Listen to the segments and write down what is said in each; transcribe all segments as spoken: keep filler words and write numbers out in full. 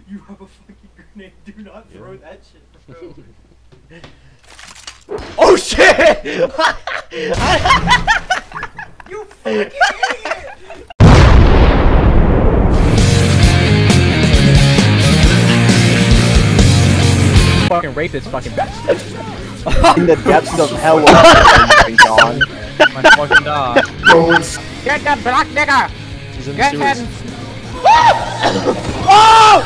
You have a fucking grenade. Do not yeah. throw that shit, bro. Oh shit! You fucking idiot! Fucking rape this fucking bitch. In the depths of hell, John. My fucking dog. Get that black nigga! Get him! Oh!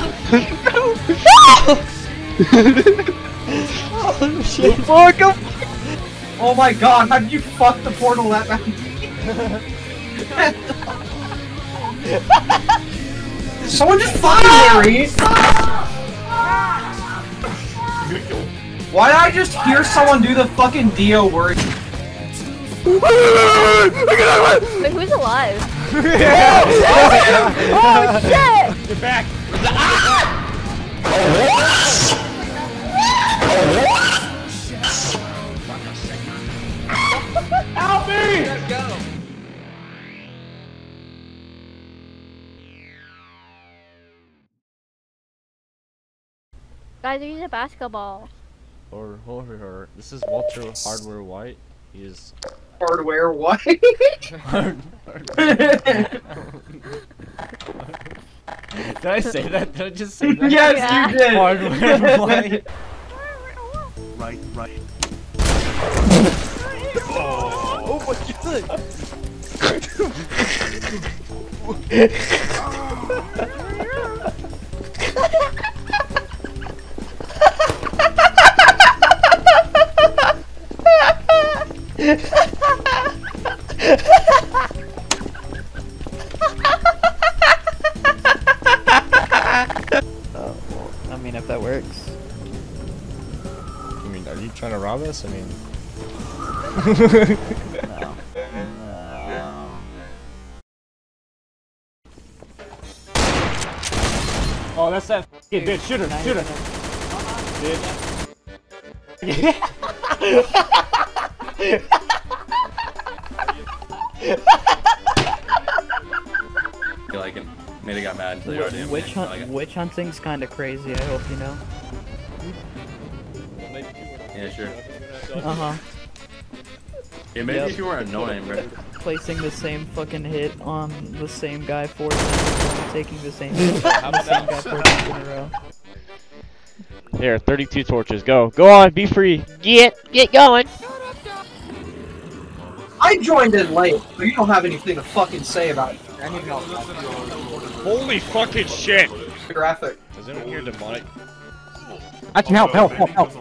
Oh shit! Fuck him! Oh my god, how did you fuck the portal that bad? Someone just fucking Garry! Why did I just hear someone do the fucking Dio word? Wait, who's alive? Yeah. Oh, oh shit! Get back! Help me! Let's go! Guys, they're using a basketball. Or, or, or, this is Walter Hardware White. He is Hardware White? hard, Did I say that? Did I just say that? Yes, yeah. you did! Hardware White. Right, right. Oh my god! Oh, well, I mean, if that works. I mean, are you trying to rob us? I mean... No. No. Oh, that's that f***ing bitch. Shoot her, shoot her. Bitch. You like him. Made a guy mad until they already did. Witch, hunt like witch hunting's kind of crazy, I hope you know. Yeah, sure. Uh-huh. Yeah, maybe Yep. if you weren't annoying, bro. Placing the same fucking hit on the same guy four times and taking the same hit on the same guy four times in a row. Here, thirty-two torches. Go. Go on, be free. Get, get going. I joined in late, so you don't have anything to fucking say about it. I need help. Holy fucking shit. Graphic. Is anyone here demonic? Actually, help, help, help, help.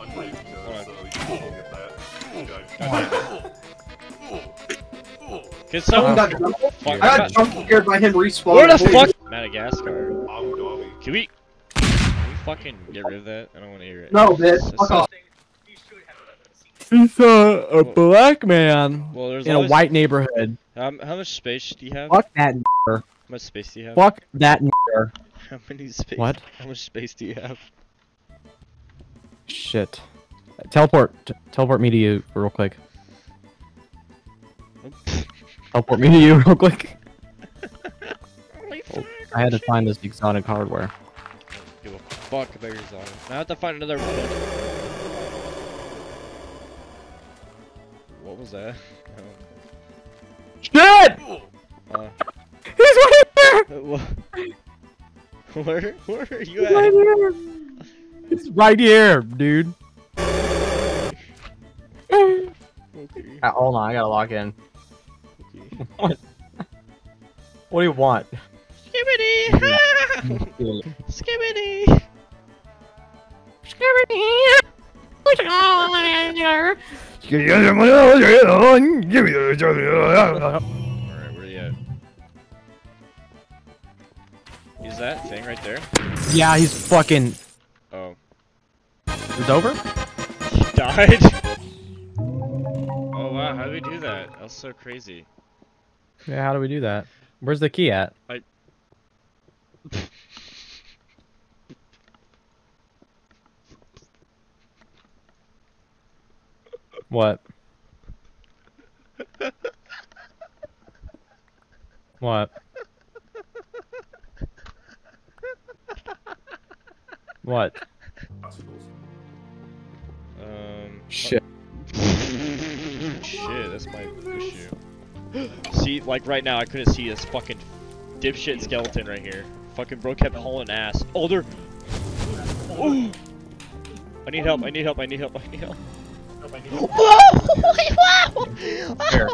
Can Someone someone... got jump Fuck, I got jump scared by him respawning. Where the fuck? Madagascar. Can we... Can we fucking get rid of that? I don't want to hear it. No, bitch. It's- Fuck off. He's a, a black man Well, there's in a always- white neighborhood. Um, how much space do you have? Fuck that n***er. How much space do you have? Fuck that n***er. How many space? What? How much space do you have? Shit. Teleport. T teleport me to you real quick. Teleport me to you real quick. Oh, I had to find this exotic hardware. Give a fuck about your zone. Now I have to find another one. What was that? Shit! Uh, He's right here! wha- where? Where are you He's at? right here! It's right here, dude. Okay. Uh, hold on, I gotta log in. Okay. What? What do you want? Skibbity! Skibbity! Alright, where you at? Is that thing right there? Yeah, he's fucking. Oh. It's over? He died? Oh wow, how do we do that? That was so crazy. Yeah, how do we do that? Where's the key at? I... What? What? What? Um. Shit. Shit, that's my issue. See, like right now, I couldn't see this fucking dipshit skeleton right here. Fucking bro kept hauling ass. Oh, they're. Ooh. I need help. I need help. I need help. I need help. Whoa! Here.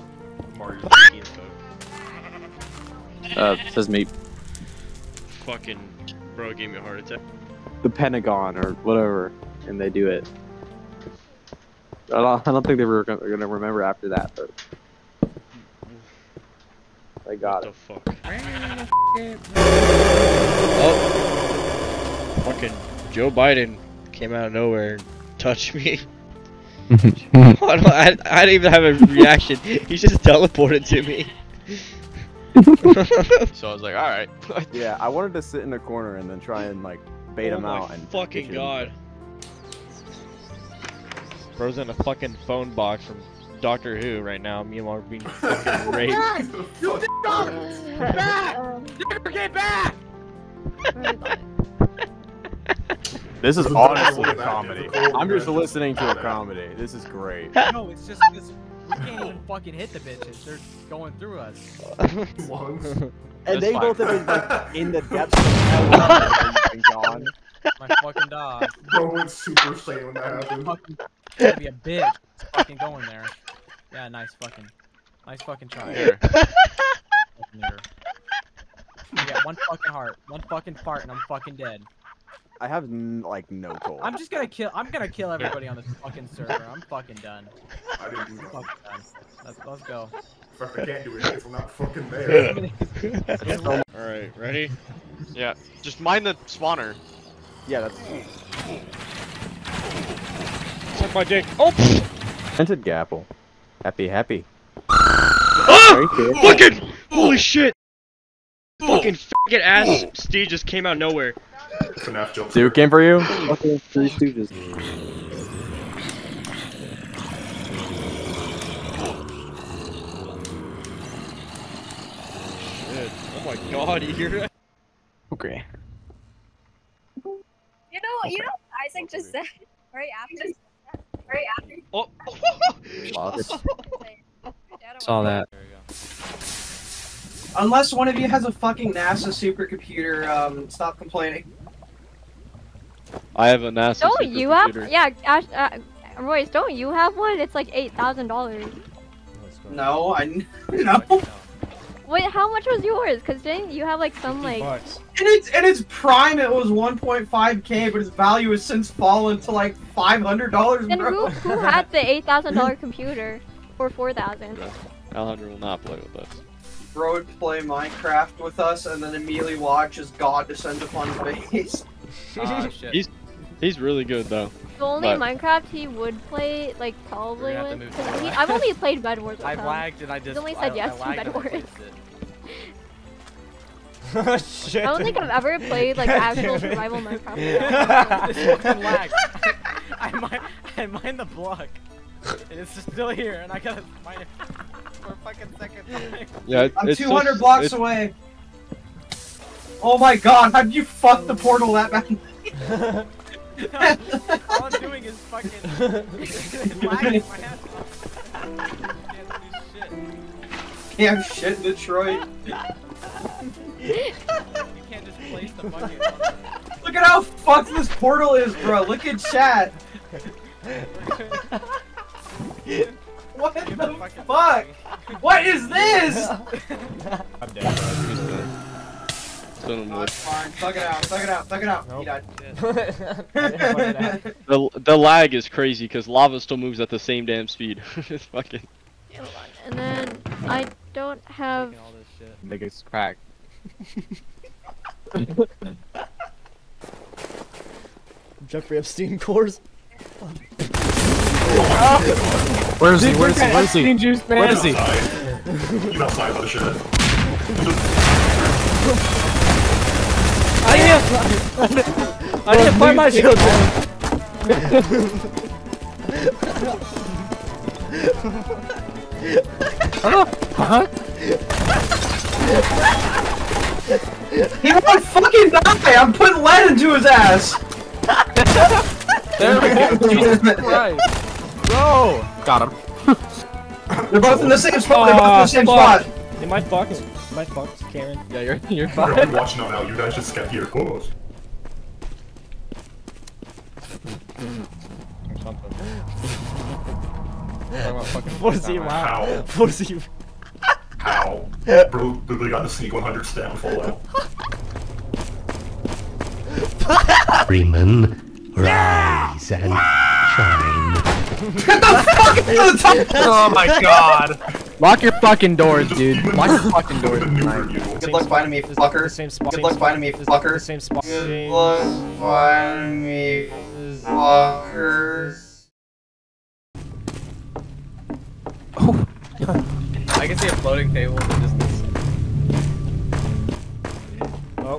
Uh, says me. Fucking bro gave me a heart attack. The Pentagon or whatever, and they do it. I don't, I don't think they were gonna, gonna remember after that, but they got what it. the fuck? Oh! Fucking Joe Biden came out of nowhere and touched me. I, don't, I, I didn't even have a reaction. He just teleported to me. So I was like, alright. Yeah, I wanted to sit in a corner and then try and like bait oh him my out and fucking get you. god. Bro's in a fucking phone box from Doctor Who right now. Me and Mark are being fucking raped. You back! Never get back! This is honestly a comedy. I'm just listening to a comedy. This is great. No, it's just this. We can't even fucking hit the bitches. They're going through us. And they both have been like in the depths of hell and gone. My fucking dog. Bro went super saiyan when that happened. Fucking, gotta be a bitch. It's fucking going there. Yeah, nice fucking, nice fucking try. Here. Fucking nigger. You got one fucking heart, one fucking fart, and I'm fucking dead. I have n like no cold. I'm just gonna kill. I'm gonna kill everybody on this fucking server. I'm fucking done. I didn't do I'm that. fucking done. Let's, let's go. Fuck, I can't do it if I'm not fucking there. Alright, ready? Yeah. Just mind the spawner. Yeah, that's. Suck my dick. Oh! Scented Gapple. Happy, happy. Ah! Fucking! Holy shit! Fucking faggot ass Steve just came out of nowhere. FNAF jump. Dude came for you? Fucking Three Stooges. Shit. Oh my god, you hear that? Okay. You know, you know what Isaac just said right after. Right after. Oh! Saw that. Unless one of you has a fucking NASA supercomputer, um, stop complaining. I have a NASA Don't you have? supercomputer. Yeah, Ash, uh, Royce, don't you have one? It's like eight thousand dollars. No, I no. Wait, how much was yours? Cause didn't you have like some like? Bucks. In its in its prime, it was one point five K, but its value has since fallen to like five hundred dollars. Then who who had the eight thousand dollar computer or four thousand? Alejandro will not play with us. Bro would play Minecraft with us and then immediately watch as God descends upon his base. Ah, shit. He's he's really good though. The only But- Minecraft he would play, like probably We're gonna have with. to Cause move he, that. I've only played Bed Wars with I've him. lagged and I just. He's only said I, yes I to lagged Bed and I Wars. placed it. I don't think I've ever played like actual survival Minecraft. This fucking lag. I mine, I mine the block, and it's still here, and I gotta mine it for a fucking second time. Yeah, it, I'm it's two so- hundred blocks it's- away. Oh my God! How did you fuck the portal that bad? All I'm doing is fucking it's lagging my ass off. Can't do shit. Damn shit, Detroit. You can't just place the bucket. Look at how fucked this portal is, bro. Look at chat. What the fuck? What is this? I'm dead, bro. Oh, it's fine. Thug it out. Thug it out. Thug it out. He died. The the lag is crazy because lava still moves at the same damn speed. It's fucking. Hold on. And then I don't have. All this shit. Niggas crack. Jeffrey Epstein cores. Where is he? Where is he? Where is he? Juice, man. Where is he? You outside of the shit. I didn't. I didn't find my children. Huh? Huh? He won't fucking die! I'm putting lead into his ass! There we go. Jesus Christ. Bro! Got him. They're both in the same spot. They're both in the same spot. Am I fucked? Am I fucked, Cameron? Yeah, you're you're Bro, fine. I'm watching out now. You guys just get here close. Pussy, wow. How? Pussy. How? Bro, literally got the sneak one hundred down full out. Freeman, rise and shine. Get the fuck into the top! Oh my god. Lock your fucking doors, dude. Lock your fucking doors. Good luck finding me, fucker. Same spot. Good luck finding me, fucker. Same spot. Good luck finding me, fuckers. I can see a floating table in the distance. Oh.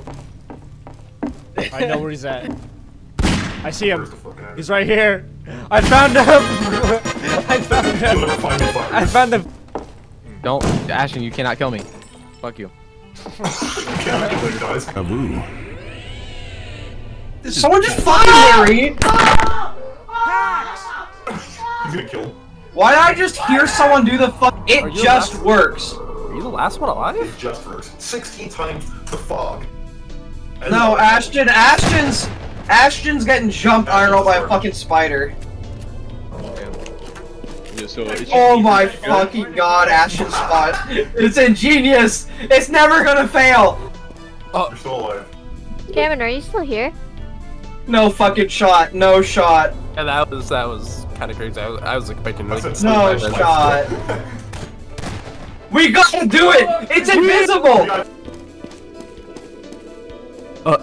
I know where he's at. I see him. He's right here. I found him. I found him. I found him. Don't, Ashton, you cannot kill me. Fuck you. Someone just find Harry! He's gonna kill. Why did I just hear someone do the fuck? It just works. Are you the last one alive? It just works. sixteen times the fog. And No, Ashton, Ashton's, Ashton's getting jumped, I don't know, by a fucking spider. Yeah, so it's Oh my fucking god, Ashton's spot. It's ingenious. It's never gonna fail. Oh, you're still alive. Cameron, are you still here? No fucking shot. No shot. Yeah, that was that was kind of crazy. I was, I was expecting like No shot. We gotta do it. It's invisible. Uh.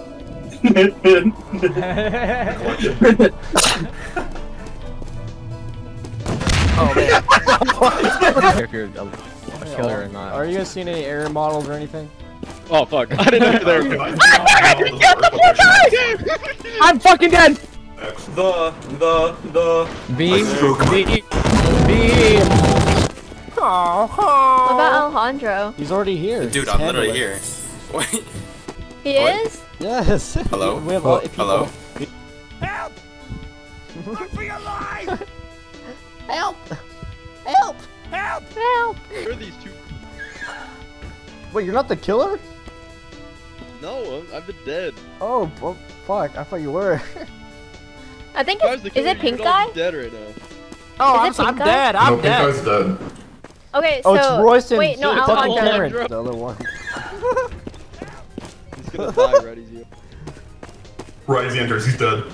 Oh man. If you're a, a killer or not. Are you guys seeing any error models or anything? Oh fuck! I didn't know you were there. I'm fucking dead! The, the, the... Beam, beam, beam! What about Alejandro? He's already here. Dude, I'm literally here. Wait. He is? Yes. Hello? We have a lot of people. Hello? Help! Help! Help! Help! Help! Where are these two? Wait, you're not the killer? No, I've been dead. Oh, well, fuck! I thought you were. I think Guys, it's, the is killer, it Pink you'd all Guy? be dead right now. Oh, Is I'm, it Pink I'm Guy? dead. I'm no, Pink dead. Guy's dead. Okay, so Oh, it's Royston. wait, no, Fucking Alejandro. Cameron. The other one. He's gonna die right as you. Right as he enters, he's dead.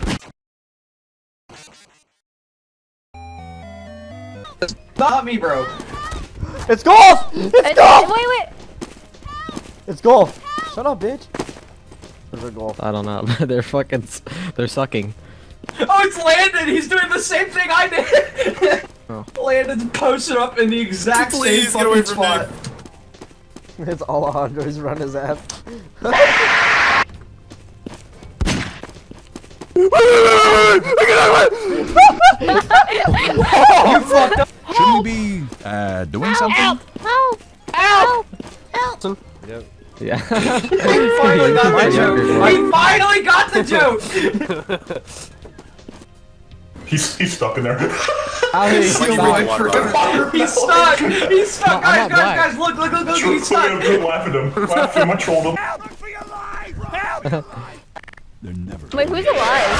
Not me, bro. It's golf! It's It's- golf! Wait, wait. It's golf. Shut up, bitch. Where's the golf? I don't know. They're fucking. s- They're sucking. Oh, it's Landon! He's doing the same thing I did! Oh. Landon's posted up in the exact Please same get away fucking from me. spot. It's Alejandro. He's running his ass. You fucked up! Shouldn't we be uh, doing something? Help! Help! Help! Help! Yep. Yeah. He finally got the joke! He finally got the joke! He's he's stuck in there. How did he Like, stop? you want He's stuck! He's stuck! No, I'm Guys, not black. guys, guys, look, look, look, look, True, he's stuck! Good, laugh at him. Laugh at him. I trolled him. They're never. Wait, who's alive?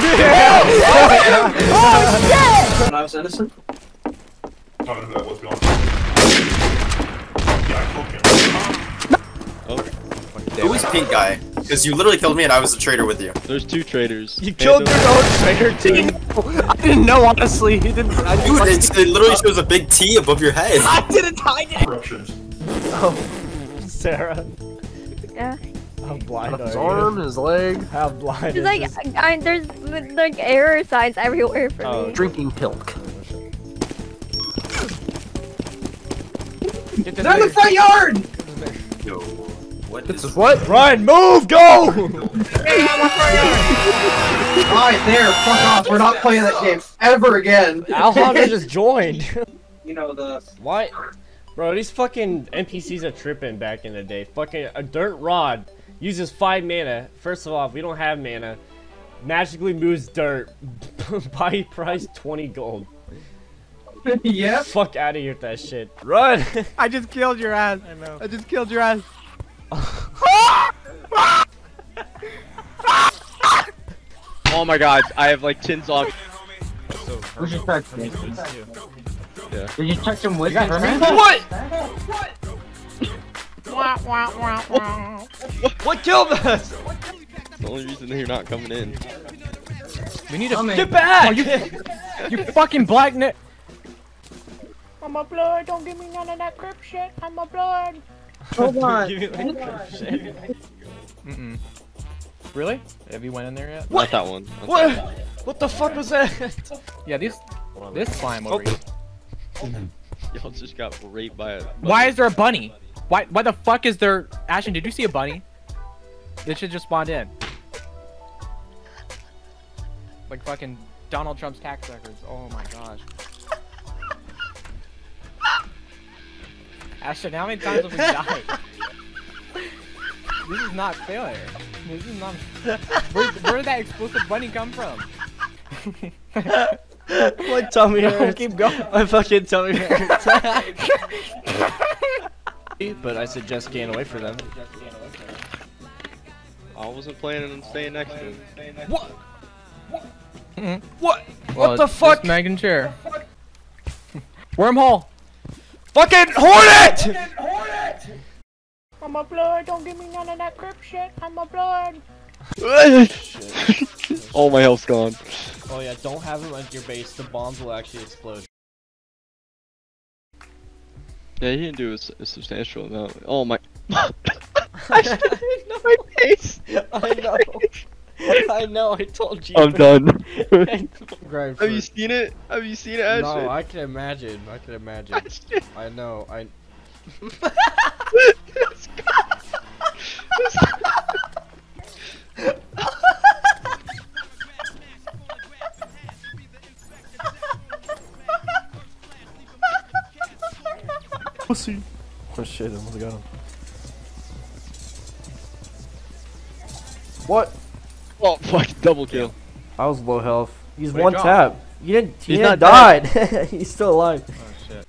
When I was innocent? Oh, that was beyond. Yeah, I killed him. Who is Pink Guy? Because you literally killed me and I was a traitor with you. There's two traitors. You killed your own traitor team. I didn't know, honestly. He didn't. I didn't Dude, fucking- it's, it literally shows a big T above your head. I didn't hide it. Corruptions. Sarah, Yeah. how blind His are arm, you? his leg. How blind It's is like, this? I, there's like error signs everywhere for Oh. me. Drinking pilk. Get They're in the front yard! Yo, what This is is what? Ryan, move, go! Alright, there, fuck off. We're not playing that game ever again. Alejandro just joined. You know, the... Why? Bro, these fucking N P Cs are tripping back in the day. Fucking a dirt rod uses five mana. First of all, we don't have mana. Magically moves dirt. Buy price twenty gold. Yeah. Fuck out of here with that shit. Run! I just killed your ass. I know. I just killed your ass. Oh my god, I have like ten zombies. We should start this. Yeah. Did you touch him with it? What? What killed us? The only reason they're not coming in. We need to get back! Oh, you, you fucking black net. I'm a blood. Don't give me none of that grip shit. I'm a blood. Hold on. Mm-mm. Really? Have you went in there yet? Not that one. Not What? that one. What the fuck was that? Yeah, this this slime over here. Y'all just got raped by a. Why is there a bunny? Why why the fuck is there? Ashton, did you see a bunny? This shit just spawned in. Like fucking Donald Trump's tax records. Oh my gosh. Ashton, how many times have we died? This is not failure. This is not. Where, where did that explosive bunny come from? My tummy hurts. Keep going. My fucking tummy hurts. But I suggest staying away from them. I wasn't planning on staying next to him. What? Mm-hmm. What? Well, What the fuck? Megan chair. Wormhole. Fucking hornet! I'm a blood. Don't give me none of that grip shit. I'm a blood. All my health's gone. Oh yeah, don't have them at your base. The bombs will actually explode. Yeah, he didn't do a, a substantial amount. Oh my. I didn't know my face. I know. I know. I told you. I'm done. Have Have you seen it? Have you seen it, Ashton? No, I can imagine. I can imagine. I know. I. Pussy. Oh shit, I almost got him. What? Oh fuck, double kill. I was low health. He's Wait, one John. tap. He didn't, he He's didn't not died. He's still alive. Oh shit.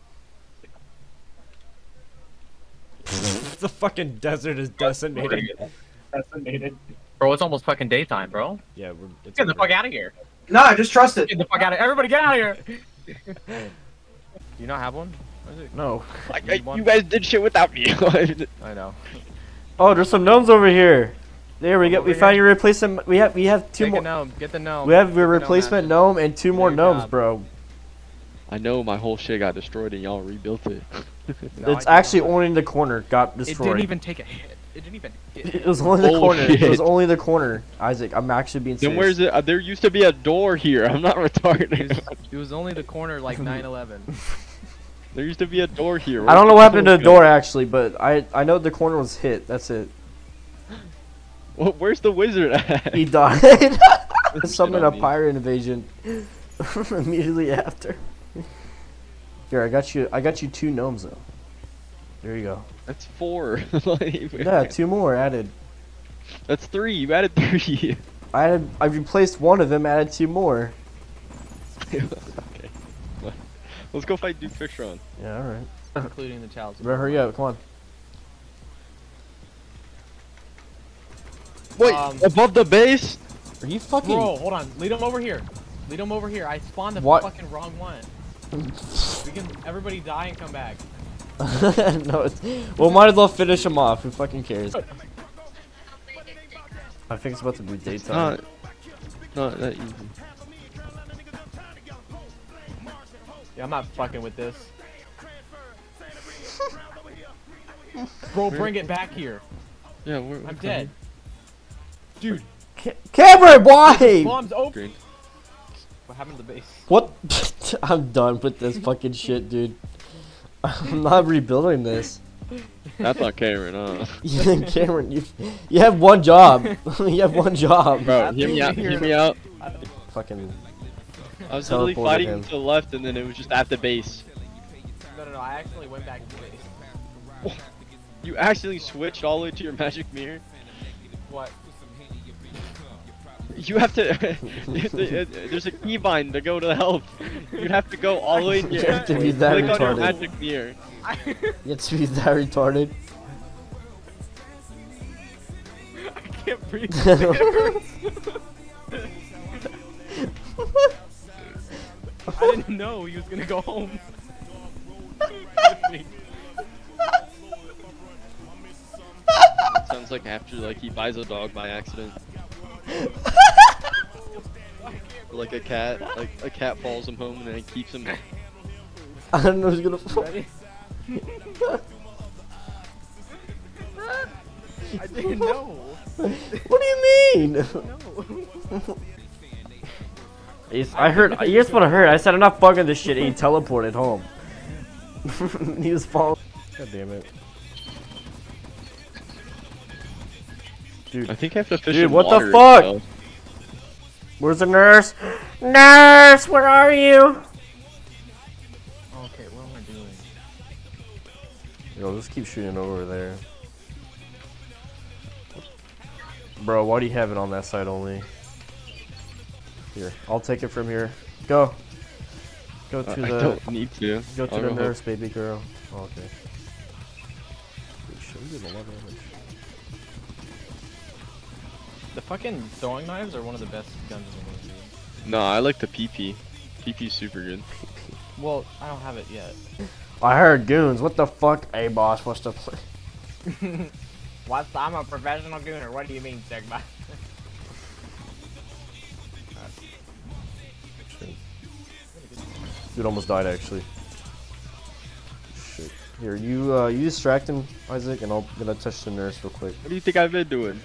The fucking desert is decimated. Decimated. Bro, it's almost fucking daytime, bro. Yeah, we're. It's Get the fuck out of here. No, I just trust it. Get the fuck out of Everybody get out of here. Do you not have one? No. I, I, you guys did shit without me. I know. Oh, there's some gnomes over here. There we go. We Over found here. your replacement. We have we have two Take more. a gnome. Get the gnome. We have Get your the gnome, replacement Ashton. gnome and two more Good gnomes, job. bro. I know my whole shit got destroyed and y'all rebuilt it. No, It's I actually don't. only in the corner got It destroyed. didn't even take a hit. It didn't even hit. It was only the Oh, corner. It was shit. only the corner. Isaac, I'm actually being Then serious. where's it? Uh, there used to be a door here. I'm not retarded. It was only the corner like nine eleven. There used to be a door here. I don't know what happened to the door actually, but I I know the corner was hit. That's it. Well, where's the wizard at? He died. Summoned a me. pirate invasion immediately after. Here, I got you. I got you two gnomes though. There you go. That's four. Like, Yeah, two more added. That's three. You added three. I added. I replaced one of them. Added two more. Okay. Well, let's go fight Duke Fishron. Yeah, all right. Including the child. Bro, hurry up! Come on. Wait, Um, above the base? Are you fucking? Bro, hold on. Lead him over here. Lead him over here. I spawned the What? fucking wrong one. We can everybody die and come back. No, it's, well, might as well finish him off. Who fucking cares? I think it's about to be daytime. Not, not that easy. Yeah, I'm not fucking with this. Bro, bring it back here. Yeah, we're. I'm dead. Dude. Ca Cameron, why? Bombs open. What happened to the base? What? I'm done with this fucking shit, dude. I'm not rebuilding this. That's not Cameron, huh? Yeah, Cameron, you you have one job. You have one job. Bro, hear me out. Hear me out. Fucking. I was literally teleported fighting him. to the left, and then it was just at the base. No, no, no, I actually went back to base. You accidentally switched all the way to your magic mirror? What? You have to. There's a keybind to go to help. You'd have to go all the way to your. You have to be that click on your retarded. magic mirror. You have to be that retarded. I can't breathe. I didn't know he was gonna go home. Sounds like after like he buys a dog by accident. Or like a cat, like a cat follows him home and then he keeps him. I don't know who's gonna fall. Ready? I didn't know. What do you mean? No. He's, I heard. You just want to heard. I said I'm not fucking this shit. And he teleported home. He was falling. God damn it. Dude, I think I have to fish dude, in what water the fuck? as well. Where's the nurse? Nurse, where are you? Okay, what am I doing? Yo, just keep shooting over there. Bro, why do you have it on that side only? Here, I'll take it from here. Go. Go to uh, the. I don't need to. Go to I'll the go nurse, help. baby girl. Oh, okay. Dude, shit, we did a lot of damage. The fucking throwing knives are one of the best guns in the movie. No, I like the P P. P P's super good. Well, I don't have it yet. I heard goons. What the fuck? Hey, boss, what's the play? What? I'm a professional gooner. What do you mean, Sigma? Dude almost died actually. Shit. Here, you uh, you distract him, Isaac, and I'm gonna touch the nurse real quick. What do you think I've been doing?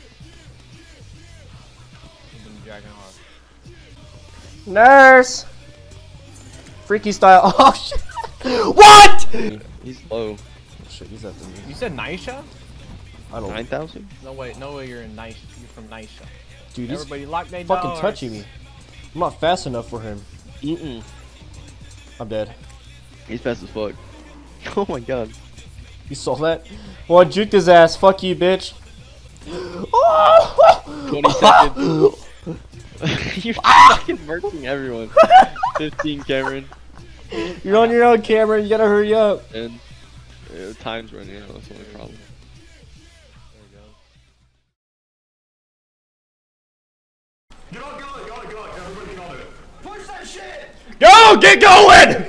Nurse! Freaky style. Oh shit! What? He's low. Shit, he's after me. You said Nisha? I don't. Nine thousand? No way, no way. You're in nice. You're from Nisha. Dude, he's Everybody lock their fucking doors. touching me. I'm not fast enough for him. Mm-mm. I'm dead. He's fast as fuck. Oh my god. You saw that? Well, I juked his ass. Fuck you, bitch. twenty seconds. You're fucking murking everyone. fifteen, Cameron. You're on your own, Cameron. You gotta hurry up. And uh, time's running out. That's the only problem. Get on, get on it, get on it, get on it. Everybody get on it. Push that shit! Go! Get going!